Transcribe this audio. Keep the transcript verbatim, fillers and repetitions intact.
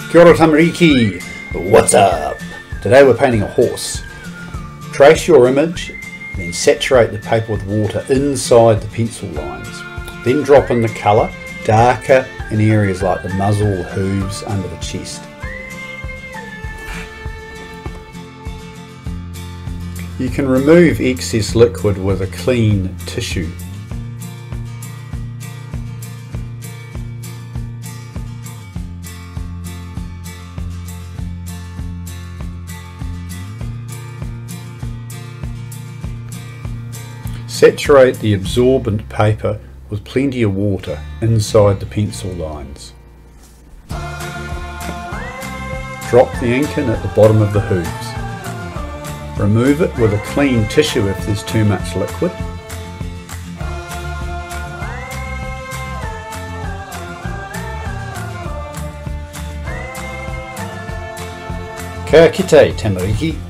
Kia ora tamariki, what's up? Today we're painting a horse. Trace your image, then saturate the paper with water inside the pencil lines. Then drop in the colour, darker in areas like the muzzle, hooves, under the chest. You can remove excess liquid with a clean tissue. Saturate the absorbent paper with plenty of water inside the pencil lines. Drop the ink in at the bottom of the hooves. Remove it with a clean tissue if there's too much liquid. Kia kite, tamariki.